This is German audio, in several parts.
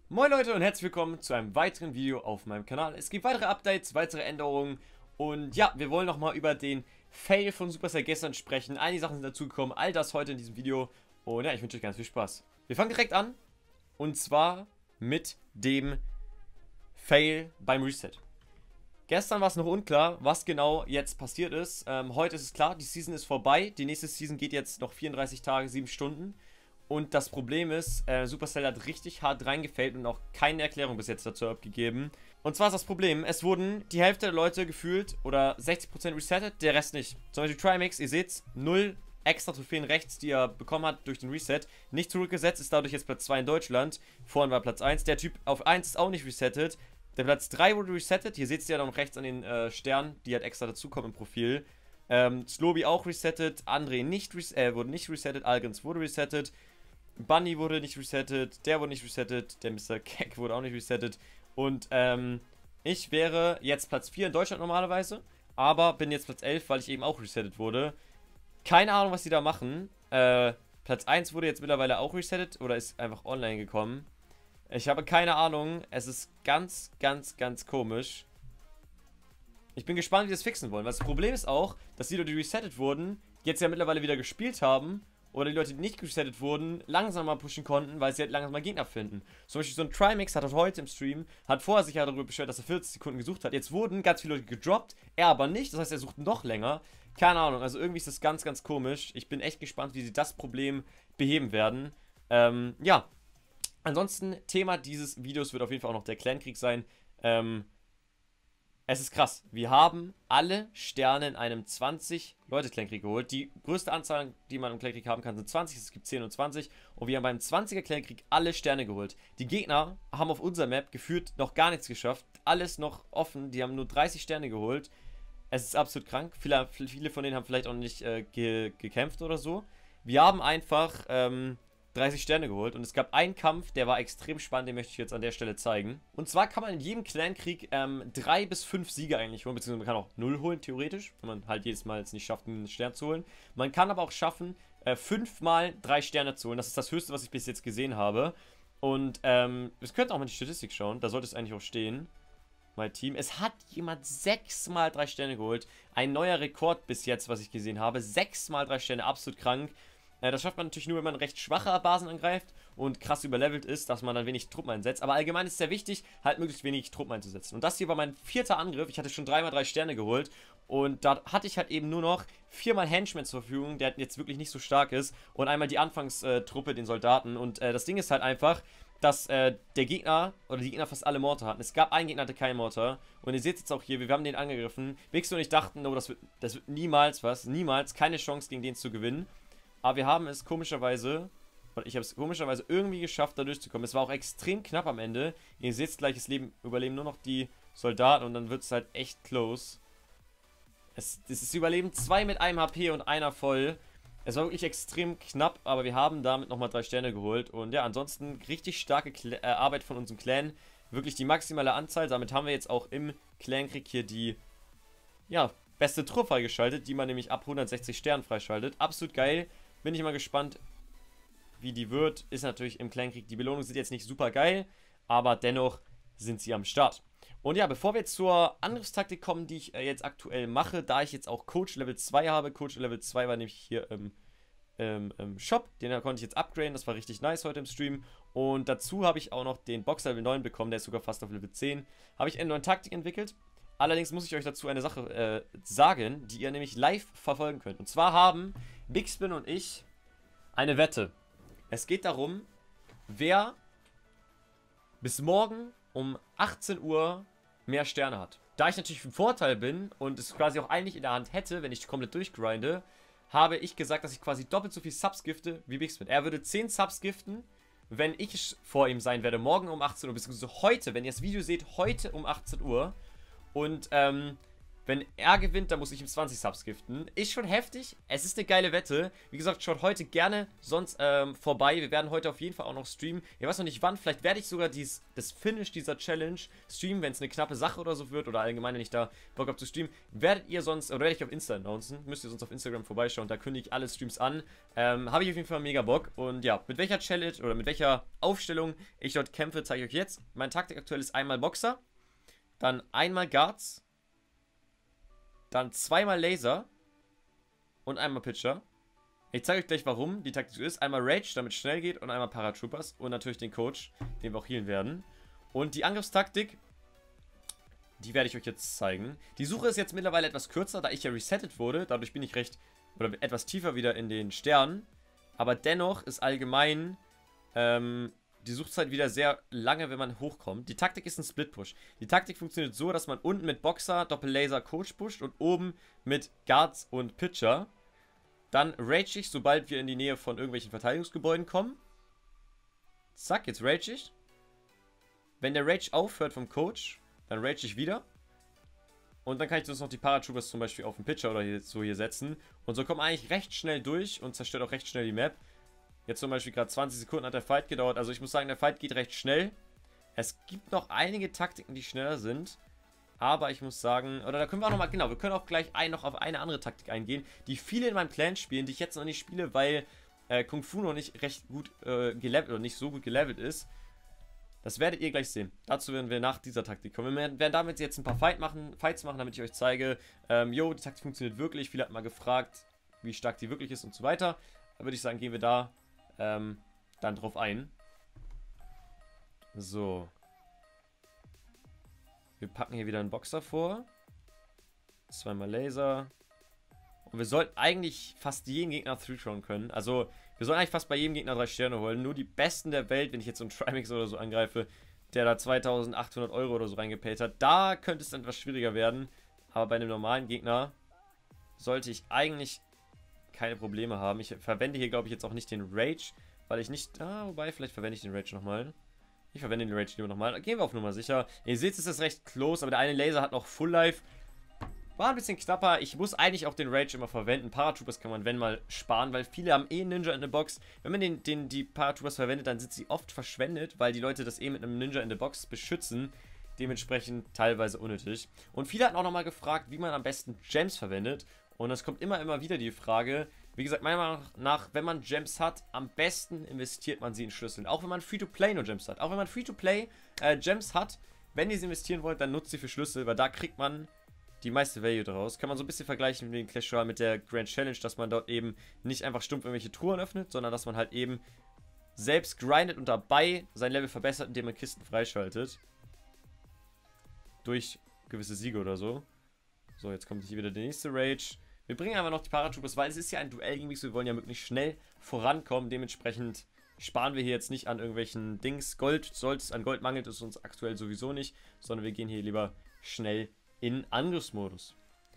Moin Leute und herzlich willkommen zu einem weiteren Video auf meinem Kanal. Es gibt weitere Updates, weitere Änderungen und ja, wir wollen nochmal über den Fail von Supercell gestern sprechen. Einige Sachen sind dazugekommen, all das heute in diesem Video und ja, ich wünsche euch ganz viel Spaß. Wir fangen direkt an und zwar mit dem Fail beim Reset. Gestern war es noch unklar, was genau jetzt passiert ist. Heute ist es klar, die Season ist vorbei. Die nächste Season geht jetzt noch 34 Tage, 7 Stunden. Und das Problem ist, Supercell hat richtig hart reingefällt und auch keine Erklärung bis jetzt dazu abgegeben. Und zwar ist das Problem, es wurden die Hälfte der Leute gefühlt oder 60% resettet, der Rest nicht. Zum Beispiel Trimax, ihr seht's, 0 extra Trophäen rechts, die er bekommen hat durch den Reset. Nicht zurückgesetzt, ist dadurch jetzt Platz 2 in Deutschland. Vorhin war Platz 1. Der Typ auf 1 ist auch nicht resettet. Der Platz 3 wurde resettet. Hier seht ihr ja noch rechts an den Sternen, die halt extra dazukommen im Profil. Slowby auch resettet. André nicht wurde nicht resettet. Algens wurde resettet. Bunny wurde nicht resettet. Der wurde nicht resettet. Der Mr. Keck wurde auch nicht resettet. Und ich wäre jetzt Platz 4 in Deutschland normalerweise. Aber bin jetzt Platz 11, weil ich eben auch resettet wurde. Keine Ahnung, was die da machen. Platz 1 wurde jetzt mittlerweile auch resettet. Oder ist einfach online gekommen. Ich habe keine Ahnung. Es ist ganz, ganz, ganz komisch. Ich bin gespannt, wie die das fixen wollen. Weil das Problem ist auch, dass die Leute, die resettet wurden, jetzt ja mittlerweile wieder gespielt haben. Oder die Leute, die nicht resettet wurden, langsamer pushen konnten, weil sie halt langsam mal Gegner finden. Zum Beispiel so ein Trimax hat das heute im Stream, hat vorher sich ja darüber beschwert, dass er 40 Sekunden gesucht hat. Jetzt wurden ganz viele Leute gedroppt, er aber nicht. Das heißt, er sucht noch länger. Keine Ahnung, also irgendwie ist das ganz, ganz komisch. Ich bin echt gespannt, wie sie das Problem beheben werden. Ja. Ansonsten, Thema dieses Videos wird auf jeden Fall auch noch der Clankrieg sein. Es ist krass. Wir haben alle Sterne in einem 20-Leute-Clankrieg geholt. Die größte Anzahl, die man im Clankrieg haben kann, sind 20. Es gibt 10 und 20. Und wir haben beim 20er-Clankrieg alle Sterne geholt. Die Gegner haben auf unserer Map gefühlt noch gar nichts geschafft. Alles noch offen. Die haben nur 30 Sterne geholt. Es ist absolut krank. Viele von denen haben vielleicht auch nicht gekämpft oder so. Wir haben einfach 30 Sterne geholt und es gab einen Kampf, der war extrem spannend, den möchte ich jetzt an der Stelle zeigen. Und zwar kann man in jedem Clankrieg 3 bis 5 Siege eigentlich holen, beziehungsweise man kann auch 0 holen, theoretisch, wenn man halt jedes Mal es nicht schafft, einen Stern zu holen. Man kann aber auch schaffen, 5 mal 3 Sterne zu holen. Das ist das Höchste, was ich bis jetzt gesehen habe. Und wir könnten auch mal die Statistik schauen, da sollte es eigentlich auch stehen. Mein Team. Es hat jemand 6 mal 3 Sterne geholt. Ein neuer Rekord bis jetzt, was ich gesehen habe. 6 mal 3 Sterne, absolut krank. Das schafft man natürlich nur, wenn man recht schwache Basen angreift und krass überlevelt ist, dass man dann wenig Truppen einsetzt. Aber allgemein ist es sehr wichtig, halt möglichst wenig Truppen einzusetzen. Und das hier war mein 4. Angriff. Ich hatte schon 3 mal 3 Sterne geholt. Und da hatte ich halt eben nur noch 4 mal Henchmen zur Verfügung, der jetzt wirklich nicht so stark ist. Und einmal die Anfangstruppe, den Soldaten. Und das Ding ist halt einfach, dass der Gegner, oder die Gegner fast alle Mortar hatten. Es gab einen Gegner, der hatte keinen Mortar. Und ihr seht jetzt auch hier, wir haben den angegriffen. Wixo und ich dachten, oh, das wird niemals was. Niemals, keine Chance gegen den zu gewinnen. Aber wir haben es komischerweise, oder ich habe es komischerweise irgendwie geschafft, da durchzukommen. Es war auch extrem knapp am Ende. Ihr seht gleich, es überleben nur noch die Soldaten und dann wird es halt echt close. Es ist Überleben 2 mit einem HP und einer voll. Es war wirklich extrem knapp, aber wir haben damit nochmal 3 Sterne geholt. Und ja, ansonsten richtig starke Arbeit von unserem Clan. Wirklich die maximale Anzahl. Damit haben wir jetzt auch im Clankrieg hier die, ja, beste Truppe freigeschaltet, die man nämlich ab 160 Sternen freischaltet. Absolut geil. Bin ich mal gespannt, wie die wird. Ist natürlich im Clankrieg, die Belohnungen sind jetzt nicht super geil, aber dennoch sind sie am Start. Und ja, bevor wir jetzt zur Angriffstaktik kommen, die ich jetzt aktuell mache, da ich jetzt auch Coach Level 2 habe. Coach Level 2 war nämlich hier im Shop. Den konnte ich jetzt upgraden, das war richtig nice heute im Stream. Und dazu habe ich auch noch den Boxer Level 9 bekommen, der ist sogar fast auf Level 10. Habe ich eine neue Taktik entwickelt. Allerdings muss ich euch dazu eine Sache sagen, die ihr nämlich live verfolgen könnt. Und zwar haben Bigspin und ich eine Wette. Es geht darum, wer bis morgen um 18 Uhr mehr Sterne hat. Da ich natürlich im Vorteil bin und es quasi auch eigentlich in der Hand hätte, wenn ich komplett durchgrinde, habe ich gesagt, dass ich quasi doppelt so viel Subs gifte wie Bigspin. Er würde 10 Subs giften, wenn ich vor ihm sein werde, morgen um 18 Uhr, beziehungsweise heute, wenn ihr das Video seht, heute um 18 Uhr. Und Wenn er gewinnt, dann muss ich ihm 20 Subs giften. Ist schon heftig. Es ist eine geile Wette. Wie gesagt, schaut heute gerne sonst vorbei. Wir werden heute auf jeden Fall auch noch streamen. Ich weiß noch nicht wann. Vielleicht werde ich sogar das Finish dieser Challenge streamen, wenn es eine knappe Sache oder so wird. Oder allgemein, wenn ich da Bock habe zu streamen. Werdet ihr sonst, oder werde ich auf Insta announcen. Müsst ihr sonst auf Instagram vorbeischauen. Da kündige ich alle Streams an. Habe ich auf jeden Fall mega Bock. Und ja, mit welcher Challenge oder mit welcher Aufstellung ich dort kämpfe, zeige ich euch jetzt. Meine Taktik aktuell ist einmal Boxer. Dann einmal Guards. Dann zweimal Laser und einmal Pitcher. Ich zeige euch gleich, warum die Taktik so ist. Einmal Rage, damit es schnell geht, und einmal Paratroopers und natürlich den Coach, den wir auch healen werden. Und die Angriffstaktik, die werde ich euch jetzt zeigen. Die Suche ist jetzt mittlerweile etwas kürzer, da ich ja resettet wurde. Dadurch bin ich oder etwas tiefer wieder in den Sternen. Aber dennoch ist allgemein die Suchzeit wieder sehr lange, wenn man hochkommt. Die Taktik ist ein Split-Push. Die Taktik funktioniert so, dass man unten mit Boxer, Doppel-Laser, Coach pusht und oben mit Guards und Pitcher. Dann rage ich, sobald wir in die Nähe von irgendwelchen Verteidigungsgebäuden kommen. Zack, jetzt rage ich. Wenn der Rage aufhört vom Coach, dann rage ich wieder. Und dann kann ich sonst noch die Paratroopers zum Beispiel auf den Pitcher oder hier setzen. Und so kommt man eigentlich recht schnell durch und zerstört auch recht schnell die Map. Jetzt zum Beispiel gerade 20 Sekunden hat der Fight gedauert. Also ich muss sagen, der Fight geht recht schnell. Es gibt noch einige Taktiken, die schneller sind. Aber ich muss sagen, oder da können wir auch nochmal, genau, wir können auch gleich noch auf eine andere Taktik eingehen, die viele in meinem Clan spielen, die ich jetzt noch nicht spiele, weil Kung Fu noch nicht recht gut gelevelt oder nicht so gut gelevelt ist. Das werdet ihr gleich sehen. Dazu werden wir nach dieser Taktik kommen. Wir werden damit jetzt ein paar Fights machen, damit ich euch zeige, jo, die Taktik funktioniert wirklich. Viele hatten mal gefragt, wie stark die wirklich ist und so weiter. Da würde ich sagen, gehen wir da dann drauf ein. So. Wir packen hier wieder einen Boxer vor. Zweimal Laser. Und wir sollten eigentlich fast jeden Gegner 3-Tron können. Also, wir sollen eigentlich fast bei jedem Gegner 3 Sterne holen. Nur die Besten der Welt, wenn ich jetzt so einen Trimax oder so angreife, der da 2800 Euro oder so reingepayt hat, da könnte es dann etwas schwieriger werden. Aber bei einem normalen Gegner sollte ich eigentlich keine Probleme haben. Ich verwende hier, glaube ich, jetzt auch nicht den Rage, weil ich nicht... wobei, vielleicht verwende ich den Rage nochmal. Ich verwende den Rage lieber nochmal. Gehen wir auf Nummer sicher. Ihr seht, es ist recht close, aber der eine Laser hat noch Full Life. War ein bisschen knapper. Ich muss eigentlich auch den Rage immer verwenden. Paratroopers kann man, wenn mal, sparen, weil viele haben eh einen Ninja in der Box. Wenn man die Paratroopers verwendet, dann sind sie oft verschwendet, weil die Leute das eh mit einem Ninja in der Box beschützen. Dementsprechend teilweise unnötig. Und viele hatten auch nochmal gefragt, wie man am besten Gems verwendet. Und das kommt immer wieder die Frage. Wie gesagt, meiner Meinung nach, wenn man Gems hat, am besten investiert man sie in Schlüsseln. Auch wenn man Free-to-Play nur Gems hat. Auch wenn man Free-to-Play Gems hat, wenn ihr sie investieren wollt, dann nutzt sie für Schlüssel, weil da kriegt man die meiste Value draus. Kann man so ein bisschen vergleichen mit dem Clash Royale, mit der Grand Challenge, dass man dort eben nicht einfach stumpf irgendwelche Truhen öffnet, sondern dass man halt eben selbst grindet und dabei sein Level verbessert, indem man Kisten freischaltet. Durch gewisse Siege oder so. So, jetzt kommt hier wieder der nächste Rage. Wir bringen aber noch die Paratroopers, weil es ist ja ein Duell gegen mich, so wir wollen ja möglichst schnell vorankommen. Dementsprechend sparen wir hier jetzt nicht an irgendwelchen Dings. An Gold mangelt es uns aktuell sowieso nicht, sondern wir gehen hier lieber schnell in Angriffsmodus.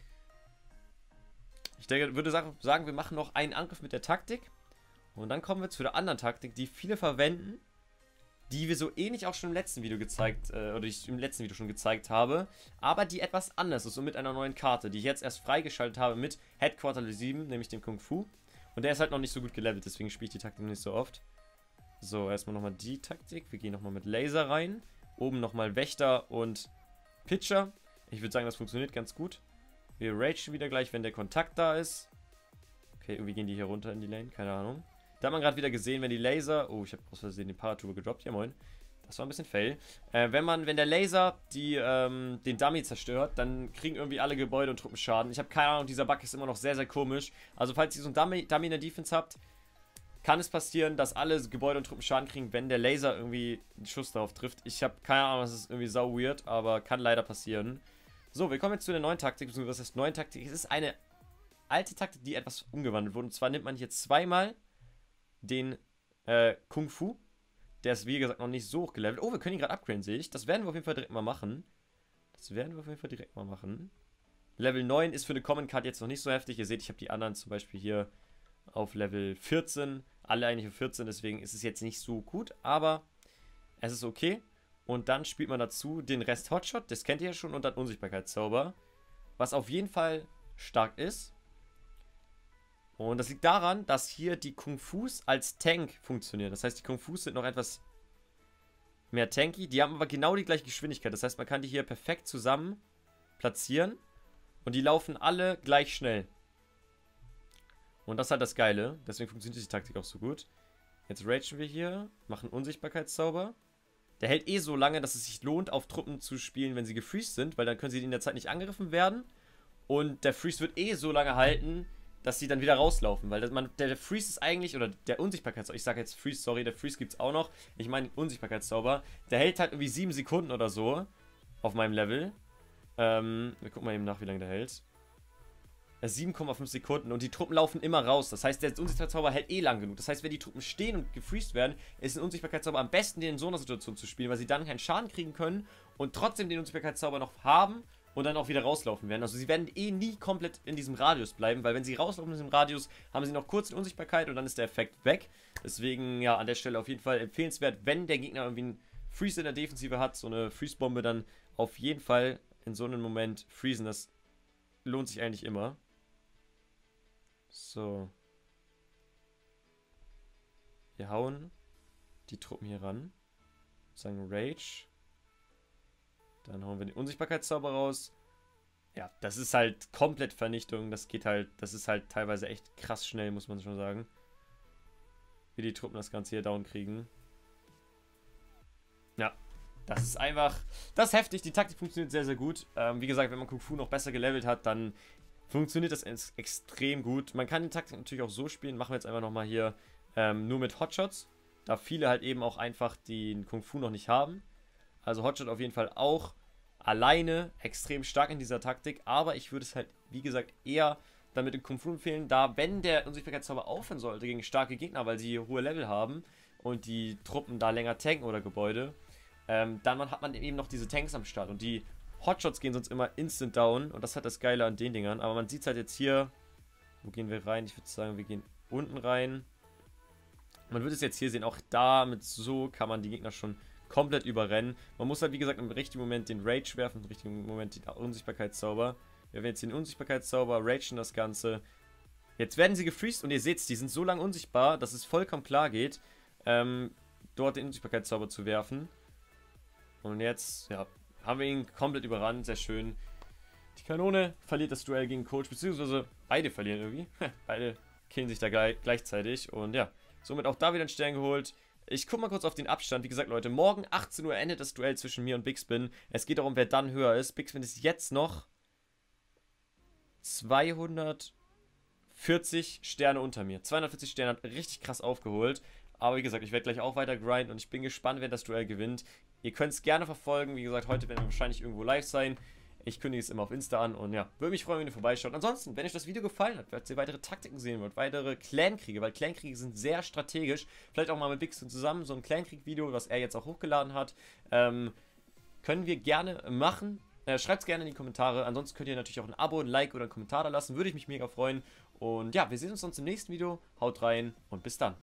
Ich würde sagen, wir machen noch einen Angriff mit der Taktik. Und dann kommen wir zu der anderen Taktik, die viele verwenden, die wir so ähnlich auch schon im letzten Video gezeigt, oder ich im letzten Video schon gezeigt habe, aber die etwas anders ist und mit einer neuen Karte, die ich jetzt erst freigeschaltet habe mit Headquarter 7, nämlich dem Kung Fu. Und der ist halt noch nicht so gut gelevelt, deswegen spiele ich die Taktik nicht so oft. So, erstmal nochmal die Taktik. Wir gehen nochmal mit Laser rein. Oben nochmal Wächter und Pitcher. Ich würde sagen, das funktioniert ganz gut. Wir ragen wieder gleich, wenn der Kontakt da ist. Okay, irgendwie gehen die hier runter in die Lane, keine Ahnung. Da hat man gerade wieder gesehen, wenn die Laser... Oh, ich habe aus Versehen den Paraturbo gedroppt. Ja, moin. Das war ein bisschen fail. Wenn der Laser den Dummy zerstört, dann kriegen irgendwie alle Gebäude und Truppen Schaden. Ich habe keine Ahnung, dieser Bug ist immer noch sehr, sehr komisch. Also, falls ihr so einen Dummy in der Defense habt, kann es passieren, dass alle Gebäude und Truppen Schaden kriegen, wenn der Laser irgendwie einen Schuss darauf trifft. Ich habe keine Ahnung, das ist irgendwie sau weird, aber kann leider passieren. So, wir kommen jetzt zu der neuen Taktik, beziehungsweise was heißt neuen Taktik? Es ist eine alte Taktik, die etwas umgewandelt wurde. Und zwar nimmt man hier zweimal den Kung Fu. Der ist, wie gesagt, noch nicht so hoch gelevelt. Oh, wir können ihn gerade upgraden, sehe ich. Das werden wir auf jeden Fall direkt mal machen. Level 9 ist für eine Common Card jetzt noch nicht so heftig. Ihr seht, ich habe die anderen zum Beispiel hier auf Level 14. Alle eigentlich auf 14, deswegen ist es jetzt nicht so gut. Aber es ist okay. Und dann spielt man dazu den Rest Hotshot. Das kennt ihr ja schon. Und dann Unsichtbarkeitszauber. was auf jeden Fall stark ist. Und das liegt daran, dass hier die Kung Fus als Tank funktionieren. Das heißt, die Kung Fus sind noch etwas mehr tanky. Die haben aber genau die gleiche Geschwindigkeit. Das heißt, man kann die hier perfekt zusammen platzieren. Und die laufen alle gleich schnell. Und das ist halt das Geile. Deswegen funktioniert die Taktik auch so gut. Jetzt ragen wir hier. Machen Unsichtbarkeitszauber. Der hält eh so lange, dass es sich lohnt, auf Truppen zu spielen, wenn sie gefreezed sind. Weil dann können sie in der Zeit nicht angegriffen werden. Und der Freeze wird eh so lange halten, dass sie dann wieder rauslaufen, weil der Freeze ist eigentlich, oder der Unsichtbarkeitszauber, ich sage jetzt Freeze, sorry, der Freeze gibt es auch noch, ich meine Unsichtbarkeitszauber, der hält halt irgendwie 7 Sekunden oder so auf meinem Level. Wir gucken mal eben nach, wie lange der hält. 7,5 Sekunden und die Truppen laufen immer raus, das heißt, der Unsichtbarkeitszauber hält eh lang genug. Das heißt, wenn die Truppen stehen und gefreezed werden, ist ein Unsichtbarkeitszauber am besten, den in so einer Situation zu spielen, weil sie dann keinen Schaden kriegen können und trotzdem den Unsichtbarkeitszauber noch haben und dann auch wieder rauslaufen werden. Also sie werden eh nie komplett in diesem Radius bleiben, weil wenn sie rauslaufen in diesem Radius, haben sie noch kurz die Unsichtbarkeit und dann ist der Effekt weg. Deswegen, ja, an der Stelle auf jeden Fall empfehlenswert, wenn der Gegner irgendwie einen Freeze in der Defensive hat, so eine Freeze-Bombe, dann auf jeden Fall in so einem Moment freezen. Das lohnt sich eigentlich immer. So. Wir hauen die Truppen hier ran. Sagen Rage. Dann hauen wir den Unsichtbarkeitszauber raus. Ja, das ist halt komplett Vernichtung. Das geht halt, das ist halt teilweise echt krass schnell, muss man schon sagen. Wie die Truppen das Ganze hier down kriegen. Ja, das ist einfach, das ist heftig. Die Taktik funktioniert sehr, sehr gut. Wie gesagt, wenn man Kung Fu noch besser gelevelt hat, dann funktioniert das extrem gut. Man kann die Taktik natürlich auch so spielen. Machen wir jetzt einfach nochmal hier nur mit Hotshots. Da viele halt eben auch einfach den Kung Fu noch nicht haben. Also Hotshot auf jeden Fall auch alleine extrem stark in dieser Taktik, aber ich würde es halt, wie gesagt, eher damit in Kung Fu empfehlen, da wenn der Unsichtbarkeitszauber aufhören sollte gegen starke Gegner, weil sie hohe Level haben und die Truppen da länger tanken oder Gebäude, dann hat man eben noch diese Tanks am Start und die Hotshots gehen sonst immer instant down und das hat das Geile an den Dingern, aber man sieht es halt jetzt hier, wo gehen wir rein? Ich würde sagen, wir gehen unten rein. Man wird es jetzt hier sehen, auch da mit so kann man die Gegner schon komplett überrennen. Man muss halt, wie gesagt, im richtigen Moment den Rage werfen, im richtigen Moment den Unsichtbarkeitszauber. Wir werden jetzt den Unsichtbarkeitszauber, ragen das Ganze. Jetzt werden sie gefreezed und ihr seht, die sind so lange unsichtbar, dass es vollkommen klar geht, dort den Unsichtbarkeitszauber zu werfen. Und jetzt, ja, haben wir ihn komplett überrannt, sehr schön. Die Kanone verliert das Duell gegen Coach, beziehungsweise beide verlieren irgendwie. Beide killen sich da gleichzeitig und ja, somit auch da wieder einen Stern geholt. Ich gucke mal kurz auf den Abstand. Wie gesagt, Leute, morgen 18 Uhr endet das Duell zwischen mir und Bigspin. Es geht darum, wer dann höher ist. Bigspin ist jetzt noch 240 Sterne unter mir. 240 Sterne, hat richtig krass aufgeholt. Aber wie gesagt, ich werde gleich auch weiter grinden und ich bin gespannt, wer das Duell gewinnt. Ihr könnt es gerne verfolgen. Wie gesagt, heute werden wir wahrscheinlich irgendwo live sein. Ich kündige es immer auf Insta an und ja, würde mich freuen, wenn ihr vorbeischaut. Ansonsten, wenn euch das Video gefallen hat, falls ihr weitere Taktiken sehen wollt, weitere Clankriege, weil Clankriege sind sehr strategisch. Vielleicht auch mal mit Bigspin zusammen, so ein Clankrieg-Video, was er jetzt auch hochgeladen hat. Können wir gerne machen. Schreibt es gerne in die Kommentare. Ansonsten könnt ihr natürlich auch ein Abo, ein Like oder einen Kommentar da lassen. Würde ich mich mega freuen. Und ja, wir sehen uns sonst im nächsten Video. Haut rein und bis dann.